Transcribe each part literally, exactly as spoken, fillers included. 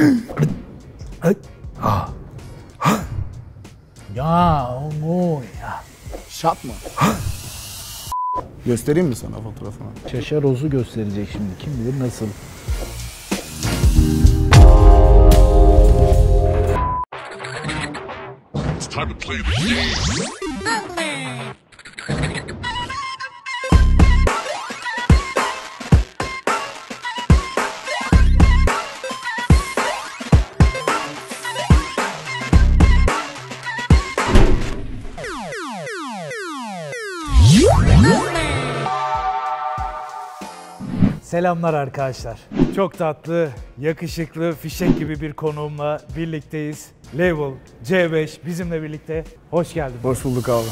Ya o ya. Şap mı? Göstereyim mi sana fotoğrafını? Şaşaroz'u gösterecek şimdi. Kim bilir nasıl. It's time to play the game. Selamlar arkadaşlar. Çok tatlı, yakışıklı, fişek gibi bir konuğumla birlikteyiz. Level C beş bizimle birlikte. Hoş geldin. Hoş bulduk abi.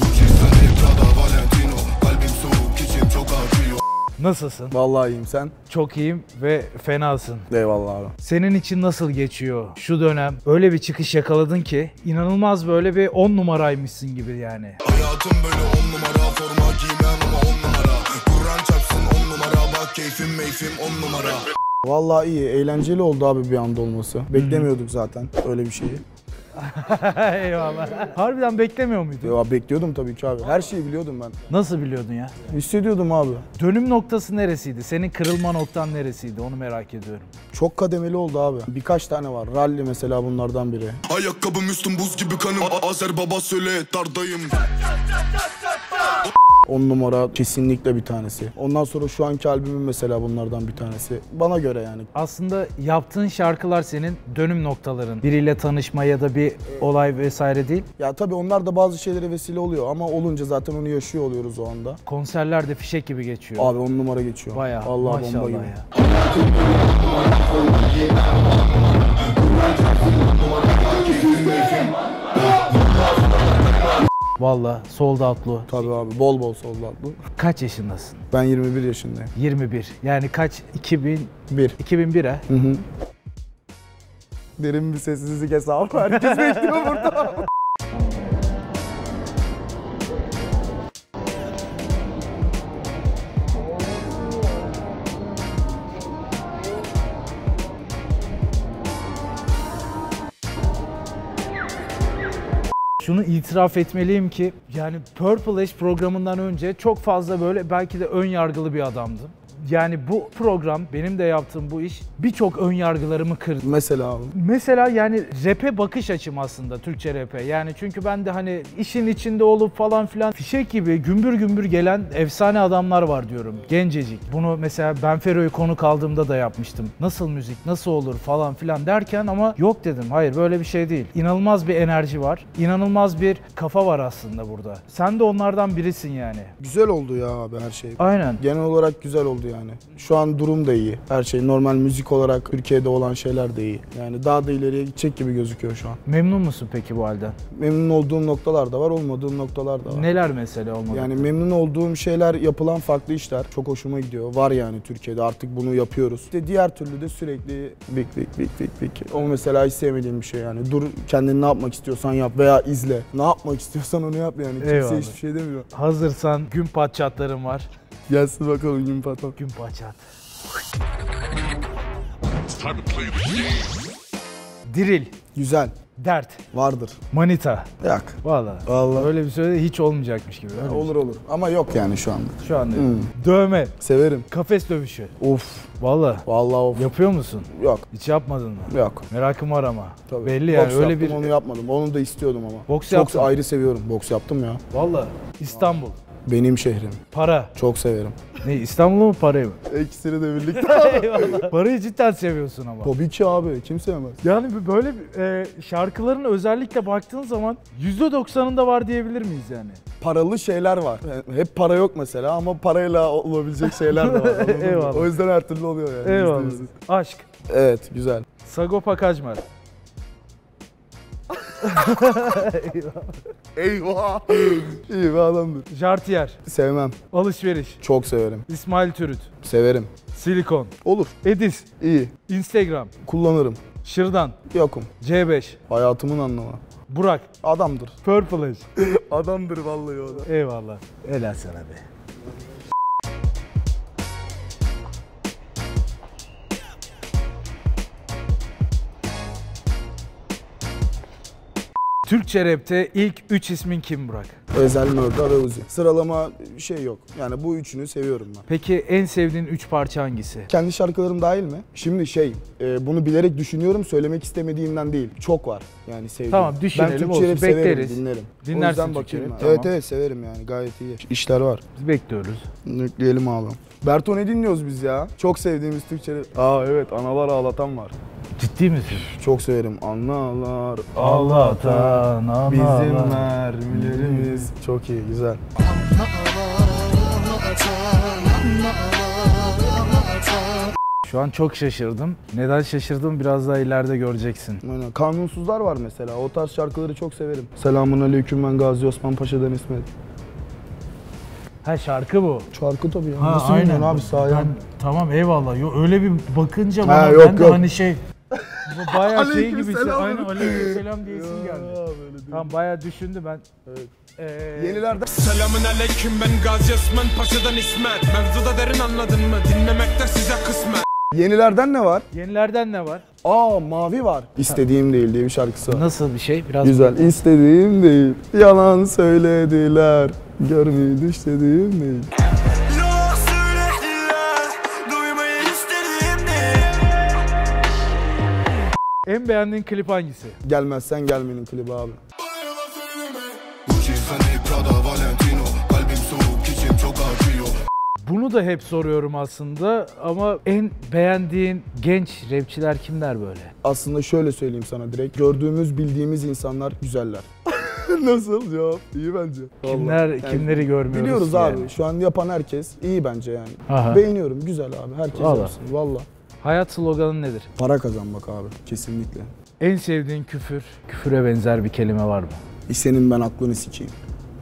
Nasılsın? Vallahi iyiyim, sen? Çok iyiyim ve fenasın. Eyvallah abi. Senin için nasıl geçiyor şu dönem? Öyle bir çıkış yakaladın ki inanılmaz, böyle bir on numaraymışsın gibi yani. Hayatım böyle on numara, forma giymeyen ama on numara. Kur'an çarpsın on numara, bak keyfim meyfim on numara. Vallahi iyi, eğlenceli oldu abi bir anda olması. Beklemiyorduk zaten öyle bir şeyi. Eyvallah. Harbiden beklemiyor muydun? Ya bekliyordum tabii ki abi. Her şeyi biliyordum ben. Nasıl biliyordun ya? Hissediyordum abi. Dönüm noktası neresiydi? Senin kırılma noktan neresiydi? Onu merak ediyorum. Çok kademeli oldu abi. Birkaç tane var. Rally mesela bunlardan biri. Ayakkabım üstüm buz gibi kanım. A- Azer baba söyle dardayım. On numara kesinlikle bir tanesi. Ondan sonra şu anki albümüm mesela bunlardan bir tanesi. Bana göre yani. Aslında yaptığın şarkılar senin dönüm noktaların. Biriyle tanışma ya da bir olay vesaire değil. Ya tabii onlar da bazı şeylere vesile oluyor ama olunca zaten onu yaşıyor oluyoruz o anda. Konserler de fişek gibi geçiyor. Abi on numara geçiyor. Bayağı. Allah Maşallah bomba gibi. ya. Valla sold out'lu. Tabii abi bol bol soldatlı. Kaç yaşındasın? Ben yirmi bir yaşındayım. yirmi bir. Yani kaç? iki bin? Bir. iki bin bir ha? Hı hı. Derin bir sessizlik hesabı. Herkes bekliyor burada. Şunu itiraf etmeliyim ki yani Purple Ash programından önce çok fazla böyle belki de ön yargılı bir adamdım. Yani bu program, benim de yaptığım bu iş birçok ön yargılarımı kırdı. Mesela abi. Mesela yani rap'e bakış açım aslında, Türkçe rap'e. Yani çünkü ben de hani işin içinde olup falan filan fişek gibi gümbür gümbür gelen efsane adamlar var diyorum. Gencecik. Bunu mesela Benfero'yu konuk aldığımda da yapmıştım. Nasıl müzik, nasıl olur falan filan derken ama yok dedim. Hayır, böyle bir şey değil. İnanılmaz bir enerji var. İnanılmaz bir kafa var aslında burada. Sen de onlardan birisin yani. Güzel oldu ya abi her şey. Aynen. Genel olarak güzel oldu yani. Şu an durum da iyi. Her şey normal, müzik olarak Türkiye'de olan şeyler de iyi. Yani daha da ileriye gidecek gibi gözüküyor şu an. Memnun musun peki bu halden? Memnun olduğum noktalar da var, olmadığım noktalar da var. Neler mesela olmadı? Yani memnun olduğum şeyler, yapılan farklı işler çok hoşuma gidiyor. Var yani Türkiye'de artık bunu yapıyoruz. İşte diğer türlü de sürekli bik bik bik bik bik. O mesela hiç sevmediğim bir şey yani. Dur kendin ne yapmak istiyorsan yap veya izle. Ne yapmak istiyorsan onu yap yani. Kimse Eyvallah. hiçbir şey demiyor. Hazırsan gün patçatlarım var. Gelsin bakalım gün patron. Gün patçat. It's time to play the game. Diril, Güzel. dert, Vardır. manita. Yak. Vallahi. Vallahi. Öyle bir söyle hiç olmayacakmış gibi. Öyle Olur olur. Ama yok yani şu anda. bir- Şu anda. Hmm. Dövme, Severim. kafes dövüşü. Of. Vallahi. Vallahi of. Yapıyor musun? Yok. Hiç yapmadın mı? Yok. Merakım var ama. Tabii. Belli yani Boks öyle yaptım, bir... onu yapmadım. Onu da istiyordum ama. Boks Çok yaptın. ayrı seviyorum. Boks yaptım ya. Vallahi. İstanbul. Benim şehrim. Para. Çok severim. Ne, İstanbul'u mu, parayı mı? İkisini de birlikte. Eyvallah. Parayı cidden seviyorsun ama. Tabii ki abi. Kim sevmez? Yani böyle e, şarkıların özellikle baktığın zaman yüzde doksanında var diyebilir miyiz yani? Paralı şeyler var. Yani hep para yok mesela ama parayla olabilecek şeyler de var. anladın mı? Eyvallah. O yüzden her türlü oluyor yani. Eyvallah. yüzde yüz. Aşk. Evet, güzel. Sagopa Kajmer. Eyvah. İyi bir adamdır. Jartier. Sevmem. Alışveriş. Çok severim. İsmail Türüt. Severim. Silikon. Olur. Edis. İyi. Instagram. Kullanırım. Şırdan. Yokum. C beş. Hayatımın anlamı. Burak. Adamdır. Purple Ash. Adamdır vallahi o da. Eyvallah. Helal sana be. Türkçe rapte ilk üç ismin kim Burak? Özel, Mörda ve Uzi. Sıralama şey yok. Yani bu üçünü seviyorum ben. Peki en sevdiğin üç parça hangisi? Kendi şarkılarım dahil mi? Şimdi şey, e, bunu bilerek düşünüyorum, söylemek istemediğimden değil. Çok var yani sevdiğim. Tamam, düşünelim, ben Türkçe olsun, rap severim, bekleriz. dinlerim. Dinlersin o yüzden Türkçe bakayım. rap, ben. Evet tamam. evet severim yani, gayet iyi. İşler var. Biz bekliyoruz. Nükleyelim abi. Berto ne dinliyoruz biz ya? Çok sevdiğimiz Türkçe rap. Aa evet, Analar Ağlatan var. Ciddi misin? Çok severim. Analar Ağlatan, analar. bizim mermilerimiz. Çok iyi, güzel. Şu an çok şaşırdım. Neden şaşırdım biraz daha ileride göreceksin. Aynen. Kanunsuzlar var mesela. O tarz şarkıları çok severim. Selamun aleyküm, ben Gazi Osman Paşa'dan İsmet. Ha, şarkı bu. Şarkı tabii ya. Ha, Nasıl aynen. bilmiyorsun abi sahaya? Ben- tamam eyvallah. Yo, öyle bir bakınca Ha, bana yok, ben de yok. hani şey bu bayağı şey gibi. Aleykümselam. Aynen aleykümselam diyesim geldi. Tamam bayağı düşündü ben. Evet. Ee, Yenilerden Selamün aleyküm, ben Gazi Osman Paşa'dan İsmet. Mevzuda derin, anladın mı? Dinlemekte size kısmet. Yenilerden ne var? Yenilerden ne var? Aa, Mavi var. İstediğim değil diye bir şarkısı var. Nasıl bir şey? Biraz Güzel. İstediğim değil. Yalan söylediler. Görmeyi düş dediğim değil. Yalan söylediler, duymayı istediğim değil. En beğendiğin klip hangisi? Gelmezsen gelmenin klibi abi. Gucci, Fendi, Prada, Valentino. Kalbim soğuk, içim çok acıyor. Bunu da hep soruyorum aslında ama en beğendiğin genç rapçiler kimler böyle? Aslında şöyle söyleyeyim sana direkt. Gördüğümüz, bildiğimiz insanlar güzeller. Nasıl cevap? İyi bence. Kimler Vallahi. Yani kimleri görmüyoruz biliyoruz ki abi. yani? Şu an yapan herkes iyi bence yani. Aha. Beğeniyorum. Güzel abi. Herkes Vallahi. yapsın. Valla. Hayat sloganın nedir? Para kazanmak abi. Kesinlikle. En sevdiğin küfür, küfüre benzer bir kelime var mı? Senin ben aklını sikeyim.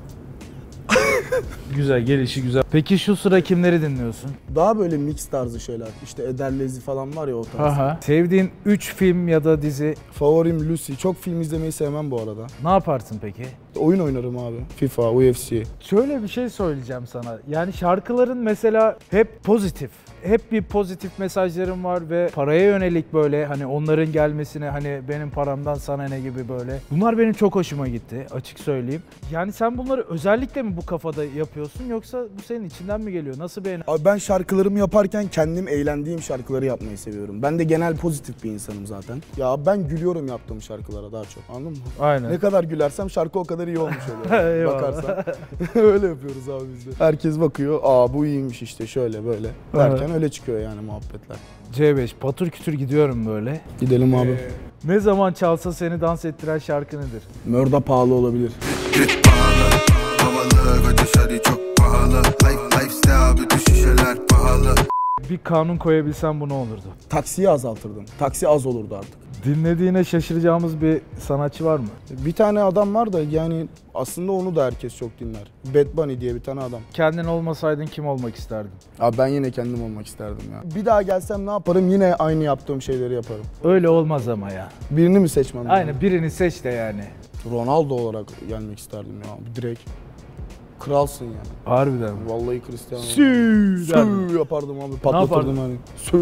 Güzel, gelişi güzel. Peki şu sıra kimleri dinliyorsun? Daha böyle mix tarzı şeyler. İşte Eder Lezi falan var ya, o tarz. Aha. Sevdiğin üç film ya da dizi, Favorim Lucy. Çok film izlemeyi sevmem bu arada. ne yaparsın peki? Oyun oynarım abi. FIFA, U F C. Şöyle bir şey söyleyeceğim sana. Yani şarkıların mesela hep pozitif. Hep bir pozitif mesajlarım var ve paraya yönelik böyle hani onların gelmesine hani benim paramdan sana ne gibi böyle. Bunlar benim çok hoşuma gitti açık söyleyeyim. Yani sen bunları özellikle mi bu kafada yapıyorsun yoksa bu senin içinden mi geliyor? Nasıl bir Abi ben şarkılarımı yaparken kendim eğlendiğim şarkıları yapmayı seviyorum. Ben de genel pozitif bir insanım zaten. Ya ben gülüyorum yaptığım şarkılara daha çok, anladın mı? Aynen. Ne kadar gülersem şarkı o kadar iyi olmuş oluyor. Eyvallah. Bakarsan. Öyle yapıyoruz abi biz de. Herkes bakıyor, aa bu iyiymiş işte şöyle böyle derken öyle çıkıyor yani muhabbetler. C beş patır kütür gidiyorum böyle. Gidelim abi. Ee, ne zaman çalsa seni dans ettiren şarkı nedir? Mörda pahalı olabilir. Git pahalı, havalı ve dışarı çok pahalı. Life, lifestyle, bütün şişeler pahalı. Bir kanun koyabilsen bu ne olurdu? Taksiyi azaltırdım. Taksi az olurdu artık. Dinlediğine şaşıracağımız bir sanatçı var mı? Bir tane adam var da yani aslında onu da herkes çok dinler. Bad Bunny diye bir tane adam. Kendin olmasaydın kim olmak isterdin? Abi ben yine kendim olmak isterdim ya. Bir daha gelsem ne yaparım? Yine aynı yaptığım şeyleri yaparım. Öyle olmaz ama ya. Birini mi seçmem lazım? Aynen birini seç de yani. Ronaldo olarak gelmek isterdim ya. Direkt. Kralsın yani. Harbiden. Vallahi Cristiano. Sü Sü yapardım abi. Patlatırdım yapardın? hani. Sü.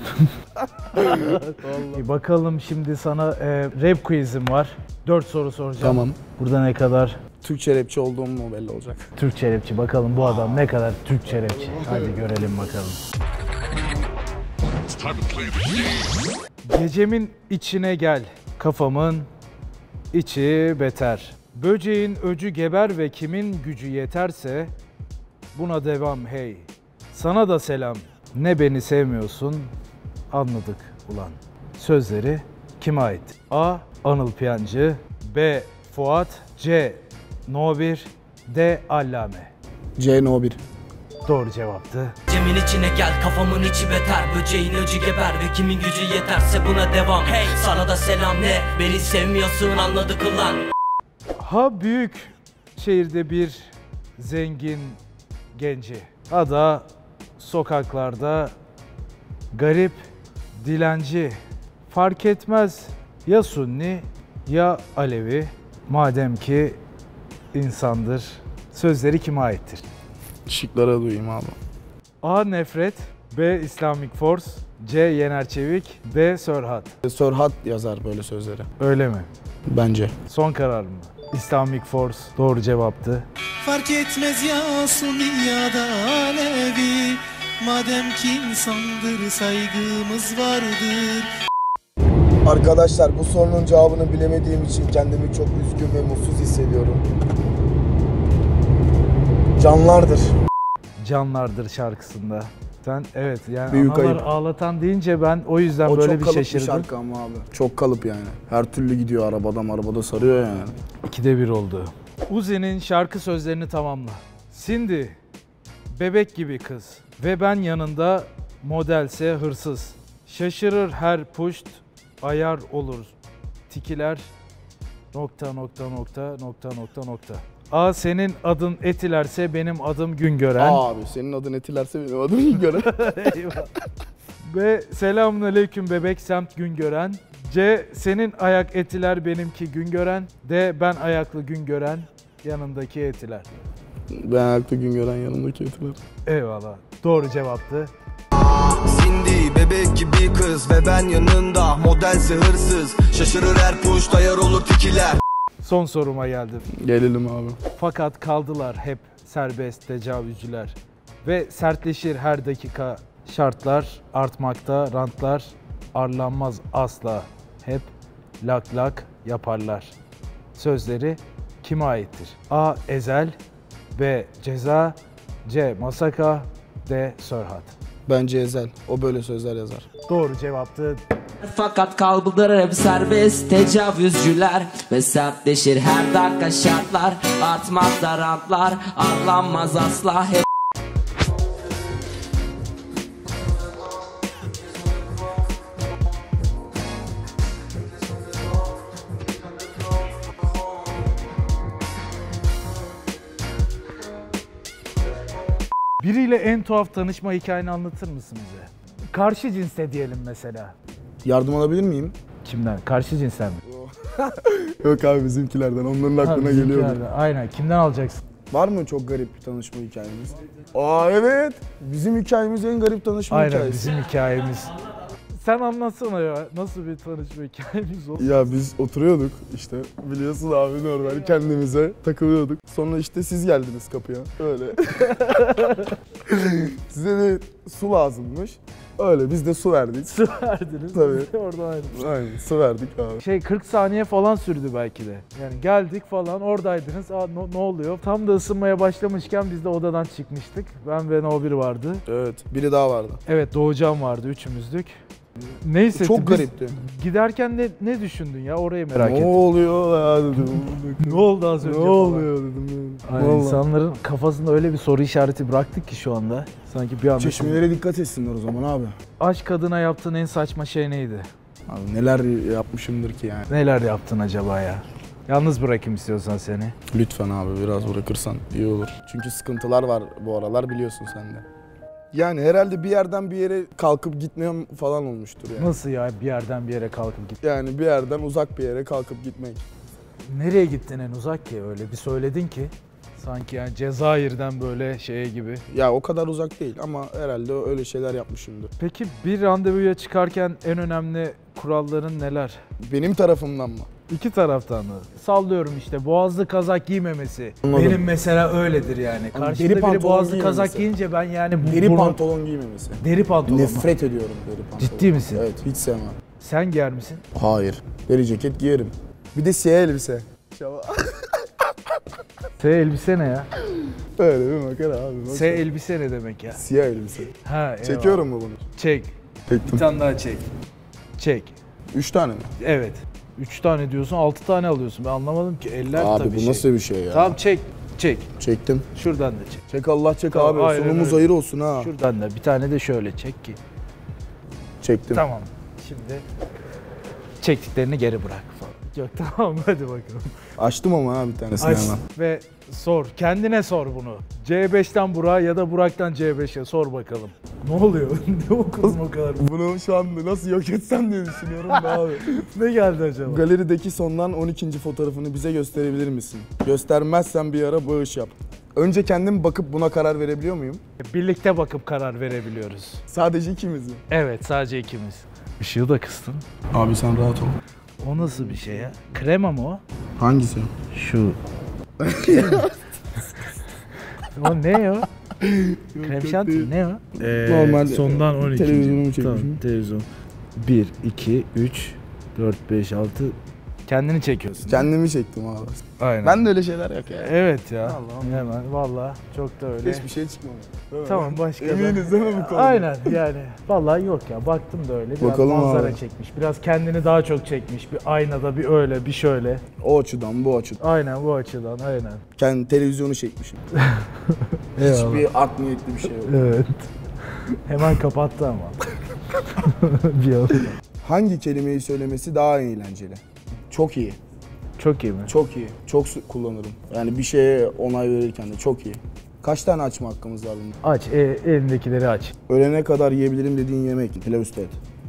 Bir bakalım şimdi sana e, rap quizim var. Dört soru soracağım. Tamam. Burada ne kadar Türkçe rapçi olduğum mu belli olacak. Türkçe rapçi. Bakalım bu adam ne kadar Türkçe rapçi. Hadi görelim bakalım. It's time to play the game. Gecemin içine gel. Kafamın içi beter. Böceğin öcü geber ve kimin gücü yeterse buna devam hey. Sana da selam. Ne beni sevmiyorsun anladık ulan. Sözleri kime ait? A. Anıl Piyancı, B. Fuat, C. No bir, D. Allame. C No bir. Doğru cevaptı. Cemin içine gel, kafamın içi beter. Böceğin öcü geber ve kimin gücü yeterse buna devam. Hey, sana da selam, ne beni sevmiyorsun anladık ulan. Ha büyük şehirde bir zengin genci. Ada sokaklarda garip dilenci. Fark etmez ya Sunni ya Alevi. Madem ki insandır. Sözleri kime aittir? Şıklara duyayım abi. A. Nefret, B. Islamic Force, C. Yener Çevik, D. Sörhat. Sörhat yazar böyle sözleri. Öyle mi? Bence. Son karar mı? Islamic Force doğru cevaptı. Fark etmez ya Sunni ya da Alevi, madem ki insandır saygımız vardır. Arkadaşlar bu sorunun cevabını bilemediğim için kendimi çok üzgün ve mutsuz hissediyorum. Canlardır. Canlardır şarkısında. Sen evet yani Büyük analar ayıp. ağlatan deyince ben o yüzden O böyle çok bir kalıp bir şaşırdım. şarkı ama abi. Çok kalıp yani. Her türlü gidiyor arabada arabada sarıyor yani. İkide bir oldu. Uzi'nin şarkı sözlerini tamamla. Cindy, bebek gibi kız ve ben yanında modelse hırsız. Şaşırır her puşt, ayar olur. Tikiler nokta nokta nokta nokta nokta nokta. A senin adın Etilerse benim adım Güngören. Abi senin adın Etilerse benim adım Güngören. Eyvah. B selamünaleyküm bebek semt Güngören. C senin ayak etiler benimki Güngören. D ben ayaklı Güngören yanındaki etiler. Ben ayakta Güngören yanımdaki Etiler. Eyvallah. Doğru cevaptı. Cindy bebek gibi kız ve ben yanında modelse hırsız. Şaşırır her puş dayar olur tikiler. Son soruma geldim. Gelelim abi. Fakat kaldılar hep serbest tecavüzcüler. Ve sertleşir her dakika şartlar artmakta, rantlar arlanmaz asla. Hep lak lak yaparlar. Sözleri kime aittir? A. Ezel, B. Ceza, C. Masaka, D. Sörhat. Bence Ezel. O böyle sözler yazar. Doğru cevaptı. Fakat kaldılar hep serbest tecavüzcüler ve sertleşir her dakika şartlar artmakta rantlar arlanmaz asla hep. Biriyle en tuhaf tanışma hikayeni anlatır mısın bize? Karşı cinste diyelim mesela. Yardım alabilir miyim? Kimden? Karşı cinsten mi? Yok abi bizimkilerden. Onların Ha, aklına bizimkilerden. geliyordu. Aynen. Kimden alacaksın? Var mı çok garip bir tanışma hikayemiz? Aa evet. Bizim hikayemiz en garip tanışma Aynen hikayesi. bizim hikayemiz. Sen anlatsana ya. Nasıl bir tanışma hikayemiz oldu? Ya biz oturuyorduk işte biliyorsun abi normal kendimize takılıyorduk. Sonra işte siz geldiniz kapıya öyle. Size de su lazımmış. Öyle biz de su verdik. Su verdiniz. Tabii. Orada aynı. Aynen su verdik abi. Şey kırk saniye falan sürdü belki de. Yani geldik falan oradaydınız. Aa ne, ne oluyor? Tam da ısınmaya başlamışken biz de odadan çıkmıştık. Ben ve No bir vardı. Evet biri daha vardı. Evet Doğucan vardı üçümüzdük. Neyse Çok biz garipti. Giderken ne ne düşündün ya orayı merak Ne ettim. oluyor ya dedim. Ne oldu az önce Ne falan? oluyor dedim. Ay, Vallahi. insanların kafasında öyle bir soru işareti bıraktık ki şu anda. Sanki bir anda. Çeşmelere dikkat etsinler o zaman abi. Aşk kadına yaptığın en saçma şey neydi? Abi neler yapmışımdır ki yani. Neler yaptın acaba ya? Yalnız bırakayım istiyorsan seni. Lütfen abi biraz bırakırsan iyi olur. Çünkü sıkıntılar var bu aralar biliyorsun sen de. Yani herhalde bir yerden bir yere kalkıp gitmem falan olmuştur yani. Nasıl ya bir yerden bir yere kalkıp git? Yani bir yerden uzak bir yere kalkıp gitmek. Nereye gittin en uzak ki? Öyle bir söyledin ki. Sanki yani Cezayir'den böyle şeye gibi. Ya o kadar uzak değil ama herhalde öyle şeyler yapmışımdır. Peki bir randevuya çıkarken en önemli kuralların neler? Benim tarafımdan mı? İki taraftan da. Sallıyorum işte boğazlı kazak giymemesi. Anladım. Benim mesela öyledir yani. Ama Karşımda deri biri pantolon boğazlı kazak giymemesi. giyince ben yani bu, Deri bunu- pantolon giymemesi. Deri pantolon mu? Nefret ediyorum deri pantolon. Ciddi misin? Evet hiç sevmem. Sen giyer misin? Hayır. Deri ceket giyerim. Bir de siyah elbise. S elbise ne ya? Öyle bir makara abi. S elbise ne demek ya? Siyah elbise. Ha, eyvallah. Çekiyorum mu bunu? Çek. Çektim. Bir tane daha çek. Çek. Üç tane mi? Evet. Üç tane diyorsun, altı tane alıyorsun. Ben anlamadım ki. Eller Abi tabii bu şey. nasıl bir şey ya? Tamam çek. Çek. Çektim. Şuradan da çek. Çek Allah çek Tamam, abi. aynen Sonumuz öyle. hayır olsun ha. Şuradan da bir tane de şöyle çek ki. Çektim. Tamam. Şimdi çektiklerini geri bırak falan. Yok tamam hadi bakalım. Açtım ama ha bir tanesini Aç hemen. ve sor. Kendine sor bunu. C beşten Burak'a ya da Burak'tan C beşe sor bakalım. Ne oluyor? ne okudun o kadar? Bunu şu anda nasıl yok etsem diye düşünüyorum da abi. Ne geldi acaba? Galerideki sondan on ikinci fotoğrafını bize gösterebilir misin? Göstermezsen bir ara bağış yap. Önce kendim bakıp buna karar verebiliyor muyum? Birlikte bakıp karar verebiliyoruz. Sadece ikimiz mi? Evet, sadece ikimiz. Işığı da kıstın. Abi sen rahat ol. O nasıl bir şey ya? Krema mı o? Hangisi? Şu. O ne o? Krem şanti ne o? Ee, Normal sondan on iki. televizyonumu çekmişim. Tamam, televizyon. bir, iki, üç, dört, beş, altı. Kendini çekiyorsun. Kendimi çektim abi. Aynen. Ben de öyle şeyler yok ya. Evet ya. Allah'ım. Hemen valla çok da öyle. Hiçbir şey çıkmadı. Değil mi? Tamam, başka da- Eminiz değil mi bu konuda? Aynen yani. Vallahi yok ya, baktım da öyle. Biraz Bakalım manzara abi. çekmiş. Biraz kendini daha çok çekmiş. Bir aynada bir öyle bir şöyle. O açıdan, bu açıdan. Aynen, bu açıdan aynen. Kendi televizyonu çekmişim. Hiçbir art niyetli bir şey yok. Evet. Hemen kapattı ama. Bir anda. Hangi kelimeyi söylemesi daha eğlenceli? Çok iyi. Çok iyi mi? Çok iyi. Çok su- kullanırım. Yani bir şeye onay verirken de çok iyi. Kaç tane açma hakkımız var bunun? Aç, e, elindekileri aç. Ölene kadar yiyebilirim dediğin yemek. Pilav üstü et.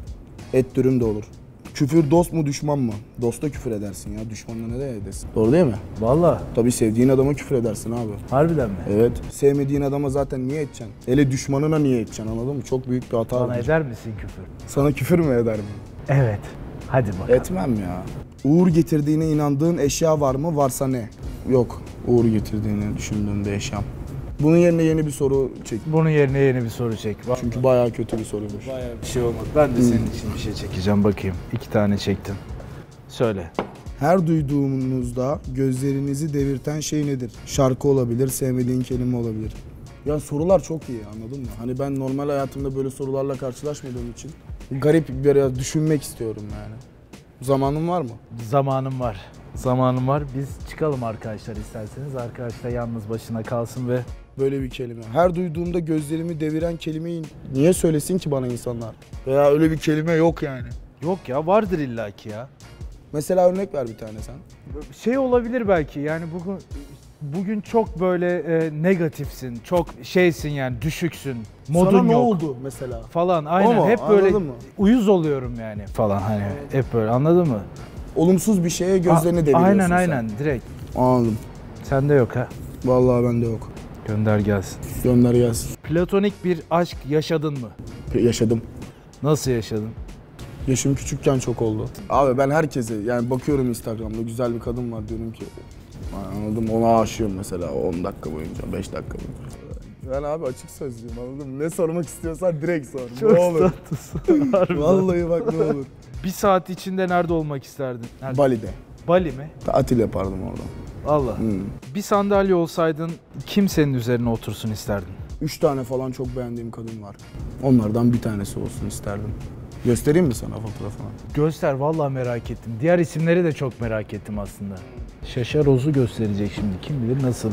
Et dürüm de olur. Küfür dost mu düşman mı? Dosta küfür edersin ya. Düşmanla ne de edersin? Doğru değil mi? Vallahi Tabii sevdiğin adama küfür edersin abi. harbiden mi? Evet. Sevmediğin adama zaten niye edeceksin? Hele düşmanına niye edeceksin, anladın mı? Çok büyük bir hata. Bana olur. eder misin küfür? Sana küfür mü eder mi? Evet. Hadi bakalım. Etmem ya. Uğur getirdiğine inandığın eşya var mı? Varsa ne? Yok. Uğur getirdiğini düşündüğüm bir eşyam. Bunun yerine yeni bir soru çek. Bunun yerine yeni bir soru çek. Bak, Çünkü bayağı kötü bir soruymuş. bayağı bir şey olmadı. Ben de senin için bir şey çekeceğim, bakayım. İki tane çektim. Söyle. Her duyduğunuzda gözlerinizi devirten şey nedir? Şarkı olabilir, sevmediğin kelime olabilir. Ya sorular çok iyi, anladın mı? Hani ben normal hayatımda böyle sorularla karşılaşmadığım için garip biraz düşünmek istiyorum yani. Zamanın var mı? Zamanım var. Zamanım var. Biz çıkalım arkadaşlar isterseniz. Arkadaşlar yalnız başına kalsın ve Böyle bir kelime. Her duyduğumda gözlerimi deviren kelimeyi niye söylesin ki bana insanlar? Veya öyle bir kelime yok yani. yok ya, vardır illaki ya. Mesela örnek ver bir tane sen. Şey olabilir belki, yani bugün bugün çok böyle e, negatifsin, çok şeysin yani, düşüksün, modun Sana ne yok oldu mesela? falan, aynen mu? hep böyle Anladın mı? uyuz oluyorum yani falan, hani hep böyle, anladın mı? Olumsuz bir şeye gözlerini A- deviriyorsun Aynen sen. aynen direkt. Anladım. Sende yok ha. Vallahi bende yok. Gönder gelsin. Gönder gelsin. Platonik bir aşk yaşadın mı? Yaşadım. Nasıl yaşadın? Yaşım küçükken çok oldu. Abi ben herkese yani bakıyorum Instagram'da güzel bir kadın var diyorum ki anladım, ona aşığım mesela on dakika boyunca, beş dakika boyunca. Ben abi açık sözlüyüm, anladın mı? Ne sormak istiyorsan direkt sor. Ne olur. tatlısın. Harbiden. Vallahi bak ne olur. Bir saat içinde nerede olmak isterdin? Nerede? Bali'de. Bali mi? Tatil yapardım orada. Allah. Hmm. Bir sandalye olsaydın kim senin üzerine otursun isterdin? Üç tane falan çok beğendiğim kadın var. Onlardan bir tanesi olsun isterdim. Göstereyim mi sana fotoğrafını? Göster, vallahi merak ettim. Diğer isimleri de çok merak ettim aslında. Şaşar Roz'u gösterecek şimdi. Kim bilir nasıl.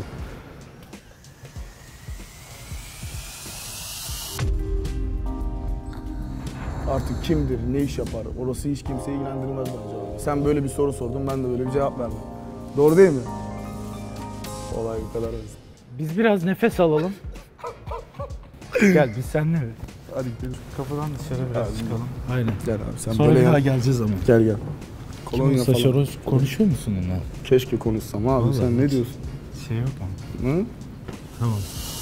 Artık kimdir, ne iş yapar, orası hiç kimseyi ilgilendirmez bence abi. Sen böyle bir soru sordun, ben de böyle bir cevap verdim. Doğru değil mi? Olay bu kadar basit. Biz biraz nefes alalım. Gel biz seninle mi? Hadi gidelim. Kafadan dışarı biraz çıkalım. Aynen. Gel abi sen Sonra böyle bir daha gel. geleceğiz ama. Gel gel. Kim Kolonya Saşa falan. Roz konuşuyor musun onunla? Keşke konuşsam abi, Vallahi sen ne hiç. diyorsun? Şey yok ama. Hı? Tamam.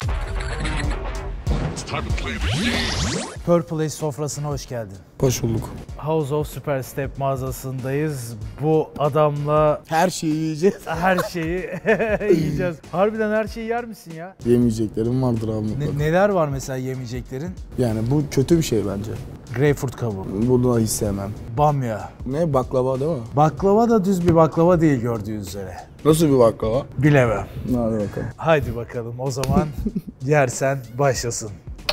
It's time to play the game. Purple Ace sofrasına hoş geldin. Hoş bulduk. House of Super Step mağazasındayız. Bu adamla Her şeyi yiyeceğiz. her şeyi yiyeceğiz. Harbiden her şeyi yer misin ya? Yemeyeceklerim vardır abi mutlaka. Ne- neler var mesela yemeyeceklerin? Yani bu kötü bir şey bence. Greyfurt kabuğu, Bunu da hiç sevmem. bamya. Ne, baklava değil mi? Baklava da düz bir baklava değil gördüğünüz üzere. Nasıl bir baklava? Bilemem. Hadi bakalım. Haydi bakalım o zaman yersen başlasın.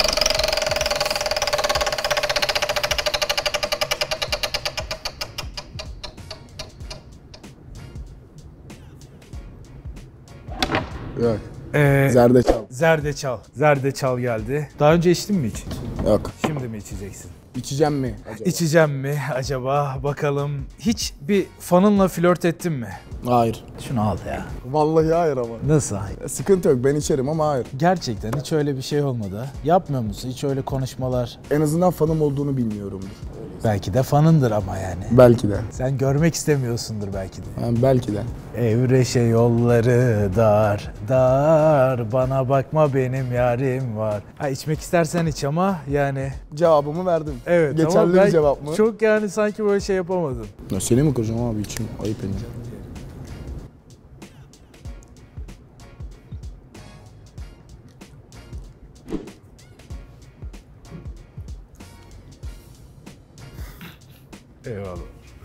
Yok. Ee, Zerdeçal. Zerdeçal. Zerdeçal geldi. Daha önce içtin mi hiç? Yok. Şimdi mi içeceksin? İçeceğim mi acaba? İçeceğim mi acaba? Bakalım. Hiç bir fanınla flört ettin mi? Hayır. Şunu al ya. Vallahi hayır ama. Nasıl hayır? Sıkıntı yok, ben içerim ama hayır. Gerçekten hiç öyle bir şey olmadı. Yapmıyor musun? Hiç öyle konuşmalar. En azından fanım olduğunu bilmiyorumdur. Belki de fanındır ama yani. Belki de. Sen görmek istemiyorsundur belki de. Yani belki de. Evreşe yolları dar, dar. Bana bakma benim yarim var. Ha içmek istersen iç ama yani. Cevabımı verdim. Evet Geçerli ama bir ben cevap mı? çok yani sanki böyle şey yapamadım. Ya seni mi kıracağım abi, içim ayıp edin. Eyvallah.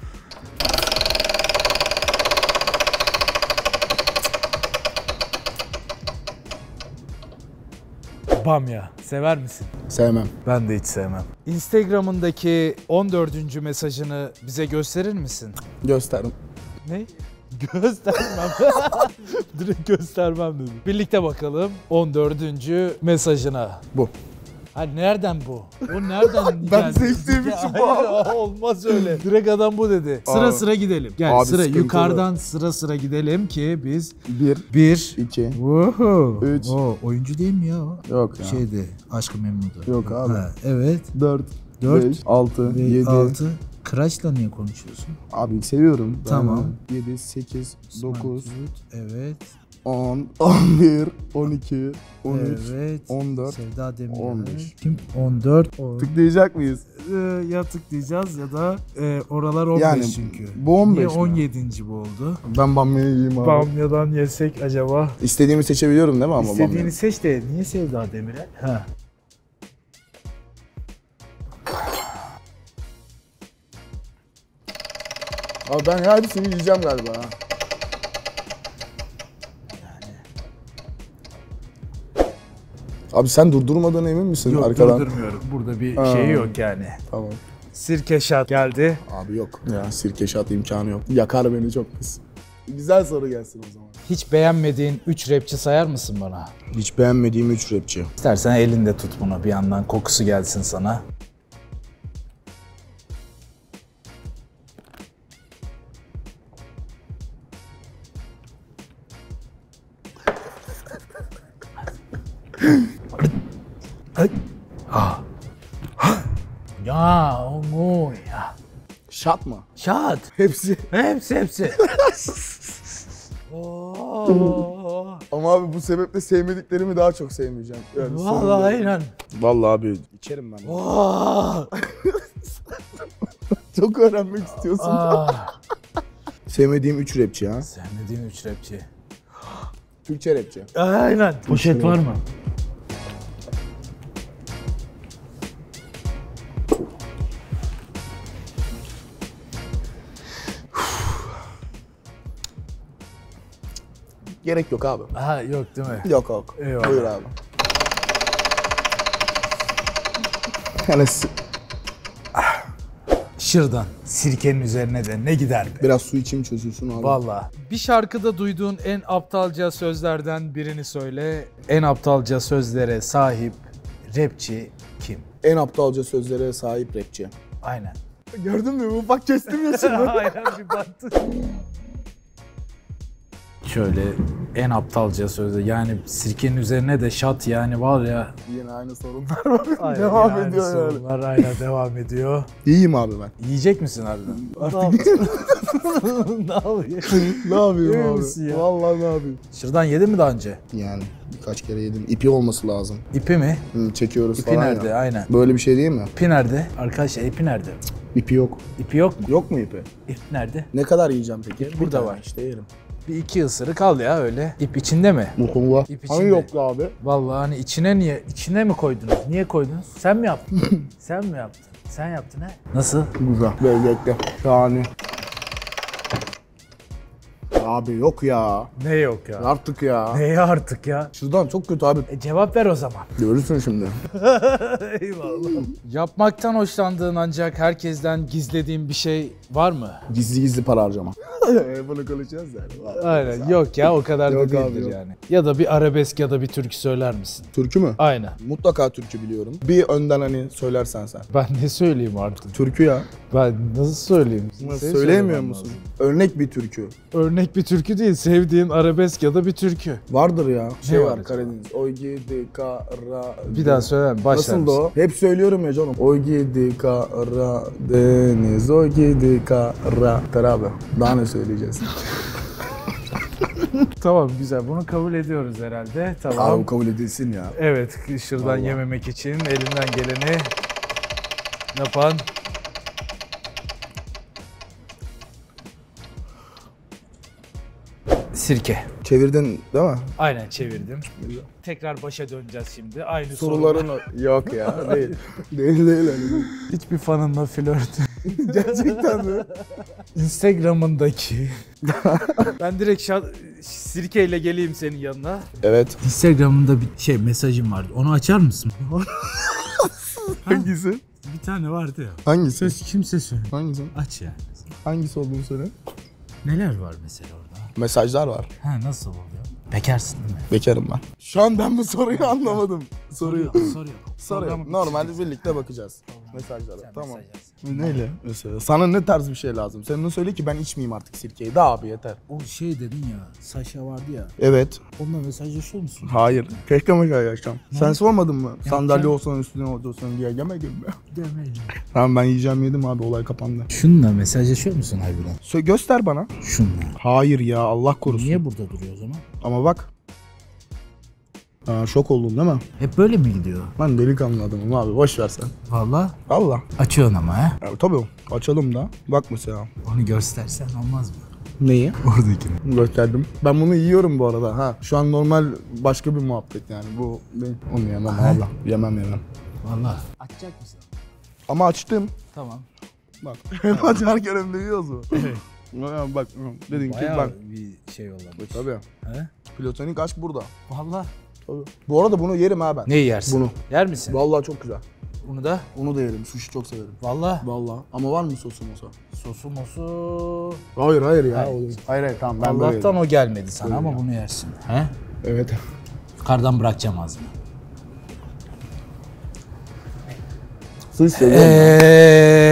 Bamya. Sever misin? Sevmem. Ben de hiç sevmem. Instagram'ındaki on dördüncü mesajını bize gösterir misin? Gösterim. Ne? Göstermem. Direkt göstermem dedim. Birlikte bakalım on dördüncü mesajına. Bu. Ha nereden bu? O nereden geldi? Ben seçtiğim için bu. Hayır, olmaz öyle. Direkt adam bu dedi. Sıra Abi. sıra gidelim. Gel Abi sıra sıkıntılı. yukarıdan sıra sıra gidelim ki biz Bir, bir iki, Woohoo. üç. O oyuncu değil mi ya o? yok ya. Şeydi, Aşk-ı Memnu'da. Yok abi. Ha, evet. Dört, Dört, beş, altı, Ve yedi. altı. Kıraç'la niye konuşuyorsun? Abi seviyorum. Tamam. Yedi, sekiz, dokuz, Evet. on, on bir, on iki, on üç, Evet. on dört. Sevda Demirel. on beş. Kim? on dört. on. Tıklayacak mıyız? Ee, ya tıklayacağız ya da e, oralar on beş Yani çünkü. bu on beş Niye mi? on yedinci bu oldu? Ben bamyayı yiyeyim abi. Bamyadan yesek acaba? İstediğimi seçebiliyorum değil mi ama İstediğini bamyayı? seç de niye Sevda Demirel? Ha. Abi ben hepsini yiyeceğim galiba ha. Abi sen durdurmadan emin misin Yok arkadan? durdurmuyorum. Burada bir Ha. şey yok yani. Tamam. Sirke şat geldi. Abi yok ya, sirke şat imkanı yok. Yakar beni çok pis. Güzel soru gelsin o zaman. Hiç beğenmediğin üç rapçi sayar mısın bana? Hiç beğenmediğim üç rapçi. İstersen elinde tut bunu bir yandan kokusu gelsin sana. Ah. Ya o ya. Şat mı? Şat. Hepsi. Hepsi hepsi. Oo. Ama abi bu sebeple sevmediklerimi daha çok sevmeyeceğim. Yani Vallahi sonunda- aynen. Vallahi abi içerim ben. Oo. Çok öğrenmek istiyorsun. Ah. Sevmediğim üç rapçi ha. Sevmediğin üç rapçi. Türkçe rapçi. Aynen. Poşet var mı? Gerek yok abi. Ha yok değil mi? Yok yok. Eyvallah. Buyur abi. Yani s- Şırdan. Sirkenin üzerine de ne gider be? biraz su içeyim çözülsün abi. Valla. Bir şarkıda duyduğun en aptalca sözlerden birini söyle. En aptalca sözlere sahip rapçi kim? En aptalca sözlere sahip rapçi. Aynen. Gördün mü? Ufak kestim ya şimdi. Aynen bir baktın. Şöyle en aptalca sözler yani sirkenin üzerine de şat yani var ya. Yine aynı sorunlar var. Aynen, devam yani ediyor yani. sorunlar aynen devam ediyor. İyiyim abi ben. Yiyecek misin harbiden? Ne yapıyorsun? Ne yapayım İyi abi? misin ya? Vallahi ne yapayım? Şırdan yedin mi daha önce? Yani birkaç kere yedim. İpi olması lazım. İpi mi? Hı, çekiyoruz İpi falan nerede? ya. Aynen. Böyle bir şey değil mi? İpi nerede? Arkadaşlar ipi nerede? İpi yok. İpi yok mu? Yok mu ipi? İp nerede? Ne kadar yiyeceğim peki? Burada Bir tane var. İşte yerim. Bir iki ısırık al ya öyle. İp içinde mi? Bu konuda. İp Hani içinde. yoktu abi? Vallahi hani içine niye? İçine mi koydunuz? Niye koydunuz? Sen mi yaptın? Sen mi yaptın? Sen yaptın ha? Nasıl? Güzel. Lezzetli. Şahane. Abi yok ya. Ne yok ya? Artık ya. Neye artık ya? Şuradan çok kötü abi. E, cevap ver o zaman. Görürsün şimdi. Eyvallah. Yapmaktan hoşlandığın ancak herkesten gizlediğin bir şey var mı? Gizli gizli para harcama. Bunu konuşacağız yani. Aynen. Yok ya, o kadar Yok da abi, değildir yok. yani. Ya da bir arabesk ya da bir türkü söyler misin? Türkü mü? Aynen. Mutlaka türkü biliyorum. Bir önden hani söylersen sen. Ben ne söyleyeyim artık? Türkü ya. Ben nasıl söyleyeyim? Senin Söyleyemiyor söylemen musun? lazım. Örnek bir türkü. Örnek bir türkü değil, sevdiğin arabesk ya da bir türkü. Vardır ya. Şey Ne var, var acaba? Karadeniz. Oy gidi kara. Bir daha söyler misin? Başlar Nasıl da o? Hep söylüyorum ya canım. Oy gidi kara deniz, oy gidi kara. Yeter abi. Daha ne söyleyeceğiz? Tamam, güzel. Bunu kabul ediyoruz herhalde. Tamam. Abi kabul edilsin ya. Evet, şırdan yememek için elinden geleni yapan sirke. Çevirdin değil mi? Aynen, çevirdim. Tekrar başa döneceğiz şimdi. Aynı Soruların sorular. o- yok ya. Değil. değil değil hani. Hiçbir fanınla flört. Gerçekten mi? Instagram'ındaki. Ben direkt şa- sirkeyle geleyim senin yanına. Evet. Instagram'ında bir şey mesajım vardı. Onu açar mısın? Hangisi? Bir tane vardı ya. Hangisi? Söz kimse söyle. Hangisi? Aç yani. Hangisi olduğunu söyle. Neler var mesela orada? Mesajlar var. Ha, nasıl oluyor? Bekarsın değil mi? Bekarım ben. Şu an ben bu soruyu anlamadım. Soruyu. Soruyor. Soruyu. Normalde birlikte bakacağız. Mesajlara. Tamam. Neyle? Mesela sana ne tarz bir şey lazım? Sen onu söyle ki ben içmeyeyim artık sirkeyi. Daha abi yeter. O şey dedin ya, Saşa vardı ya. Evet. Onunla mesajlaşıyor musun? Hayır. Keşke mesajlaşacağım. Sen sormadın mı? Sandalye olsan üstüne otursan diye yemedin mi? Demeyin. Tamam ben yiyeceğim yedim abi, olay kapandı. Şununla mesajlaşıyor musun harbiden? Sö göster bana. Şununla. Hayır ya, Allah korusun. Niye burada duruyor o zaman? Ama bak. Ha, şok oldun değil mi? Hep böyle mi gidiyor? Ben delikanlı adamım abi, boş ver sen. Valla. Allah. Açıyorsun ama ha. Ya, tabii açalım da. Bak mesela. Onu göstersen olmaz mı? Neyi? Oradakini. Gösterdim. Ben bunu yiyorum bu arada ha. Şu an normal başka bir muhabbet yani. Bu değil. Onu yemem Allah. Yemem yemem. Valla. Açacak mısın? Ama açtım. Tamam. Bak. Açarken hem de yiyoruz mu? Evet. Bak dedin ki Bayağı bak. bir şey olmuş. Tabii. He? Platonik aşk burada. Valla. Tabii. Bu arada bunu yerim ha ben. Ne yersin? Bunu. Yer misin? Vallahi çok güzel. Bunu da. Onu da yerim. Sushi çok severim. Valla. Vallahi. Ama var mı sosu mosa? Sosu mosu. Hayır hayır ya. Hayır. Hayır hayır, hayır tamam ben böyle Allah'tan yerim. o gelmedi sana ama bunu yersin. He? Evet. Kardan bırakacağım ağzını. Sushi seviyorum. Eee...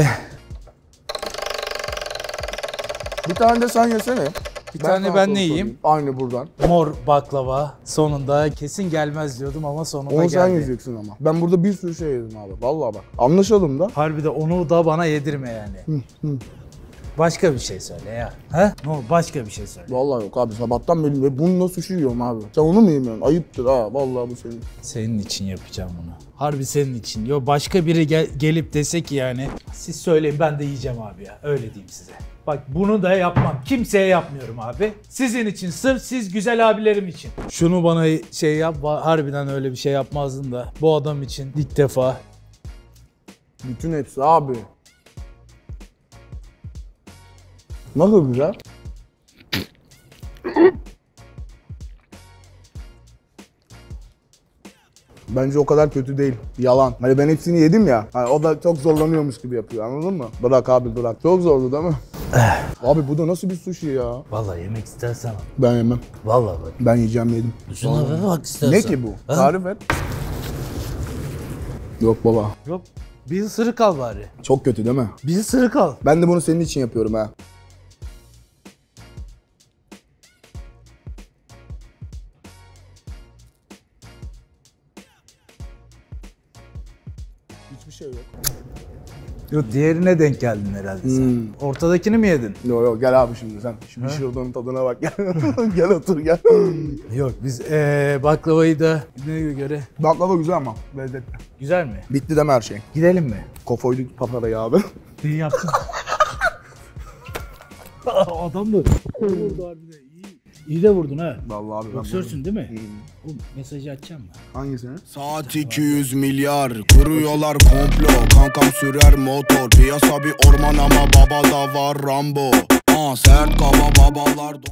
Bir tane de sen yesene. Bir tane ben ne yiyeyim? Aynı buradan. Mor baklava. Sonunda kesin gelmez diyordum ama sonunda Onu geldi. sen yiyeceksin ama. Ben burada bir sürü şey yedim abi. Vallahi bak. Anlaşalım da. Harbi de onu da bana yedirme yani. Başka bir şey söyle ya. He? No, başka bir şey söyle. Vallahi yok abi. Sabahtan beri ve bununla sushi yiyorum abi. Sen onu mu yemiyorsun? Ayıptır ha. Vallahi bu senin. Senin için yapacağım bunu. Harbi senin için. Yo, başka biri gel- gelip dese ki yani siz söyleyin ben de yiyeceğim abi ya. Öyle diyeyim size. Bak bunu da yapmam. Kimseye yapmıyorum abi. Sizin için, sırf siz güzel abilerim için. Şunu bana şey yap. Harbiden öyle bir şey yapmazdın da. Bu adam için ilk defa. Bütün hepsi abi. Nasıl güzel? Bence o kadar kötü değil. Yalan. Hani ben hepsini yedim ya. Hani o da çok zorlanıyormuş gibi yapıyor. Anladın mı? Bırak abi bırak. Çok zordu değil mi? Abi bu da nasıl bir sushi ya? Vallahi yemek istersen. Ben yemem. Vallahi bak. Ben yiyeceğim yedim. Şuna bak istersen. Ne ki bu? Ha? Tarif et. Yok baba. Yok. Bir ısırık al bari. Çok kötü değil mi? Bir ısırık al. Ben de bunu senin için yapıyorum ha. Hiçbir şey yok. Yok, diğerine denk geldin herhalde sen. Hmm. Ortadakini mi yedin? Yok yok gel abi şimdi sen. Şimdi şuradanın tadına bak gel. Gel otur gel. Yok, biz ee, baklavayı da neye göre? Baklava güzel ama lezzetli. Güzel mi? Bitti deme her şey. Gidelim mi? Kofoyduk paparayı abi. İyi yaptın. Adam da vurdu harbiden. İyi. İyi de vurdun ha. Vallahi abi ben Boksörsün değil mi? Hmm. O mesajı açacağım mı? Hangisini? Saat iki yüz milyar kuruyorlar komplo. Kankam sürer motor. Piyasa bir orman ama babada var Rambo. Aa sert kaba babalar